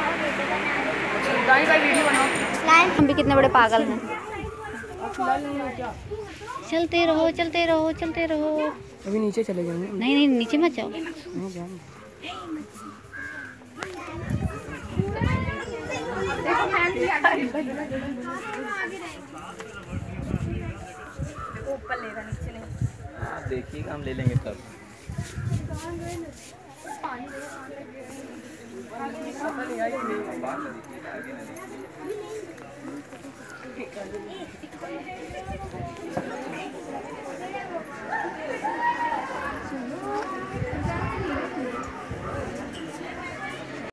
Video बनाओ। हम भी कितने बड़े पागल हैं। चलते रहो चलते रहो चलते रहो। अभी नीचे चले जाएंगे। नहीं नहीं नीचे मत जाओ। नहीं जाएंगे। ऊपर लेगा नीचे नहीं। हाँ देखिएगा हम ले लेंगे तब।